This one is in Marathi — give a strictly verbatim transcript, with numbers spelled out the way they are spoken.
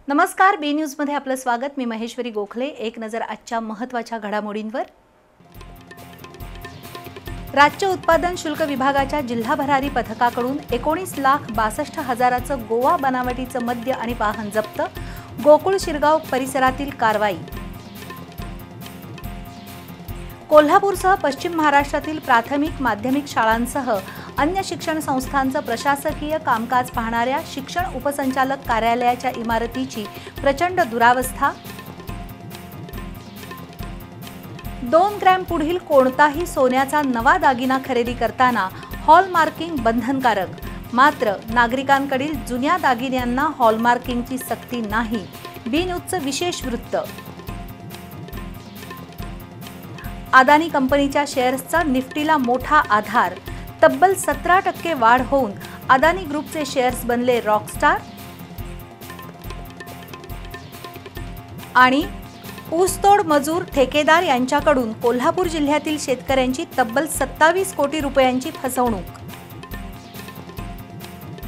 नमस्कार, बी न्यूज मध्ये आपलं स्वागत। मी महेश्वरी गोखले। एक नजर आजच्या महत्त्वाच्या घडामोडींवर। राज्य उत्पादन शुल्क विभागाच्या जिल्हा भरारी पथकाकडून एकोणीस लाख बासष्ट हजाराचं गोवा बनावटीचं मद्य आणि वाहन जप्त। गोकुळ शिरगाव परिसरातील कारवाई। कोल्हापूरसह पश्चिम महाराष्ट्रातील प्राथमिक माध्यमिक शाळांसह अन्य शिक्षण संस्थांचं प्रशासकीय कामकाज पाहणाऱ्या शिक्षण उपसंचालक कार्यालयाच्या इमारतीची प्रचंड दुरावस्था। दोन ग्रॅम पुढील कोणताही सोन्याचा नवा दागिना खरेदी करताना हॉलमार्किंग बंधनकारक, मात्र नागरिकांकडील जुन्या दागिन्यांना हॉलमार्किंगची सक्ती नाही। बी न्यूजचं विशेष वृत्त। अदानी कंपनीच्या शेअर्सचा निफ्टीला मोठा आधार। तब्बल सतरा टक्के वाढ होऊन अदानी ग्रुपचे शेअर्स बनले रॉकस्टार। आणि ऊसतोड मजूर ठेकेदार यांच्याकडून कोल्हापूर जिल्ह्यातील शेतकऱ्यांची तब्बल सत्तावीस कोटी रुपयांची फसवणूक।